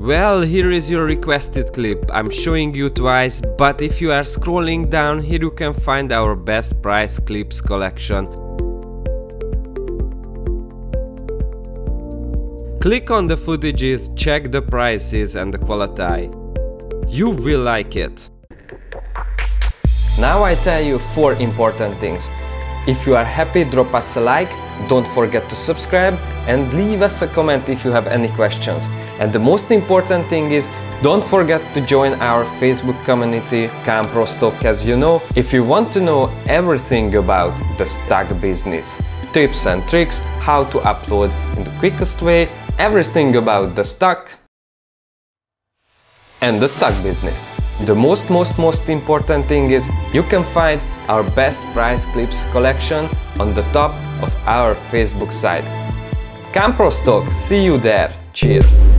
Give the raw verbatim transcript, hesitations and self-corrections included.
Well, here is your requested clip. I'm showing you twice, but if you are scrolling down, here you can find our best price clips collection. Click on the footages, check the prices and the quality. You will like it. Now I tell you four important things. If you are happy, drop us a like, don't forget to subscribe and leave us a comment if you have any questions. And the most important thing is, don't forget to join our Facebook community Kamprostock. As you know, if you want to know everything about the stock business, tips and tricks, how to upload in the quickest way, everything about the stock and the stock business. The most most most important thing is, you can find our best price clips collection on the top of our Facebook site. Kamprostock, see you there. Cheers!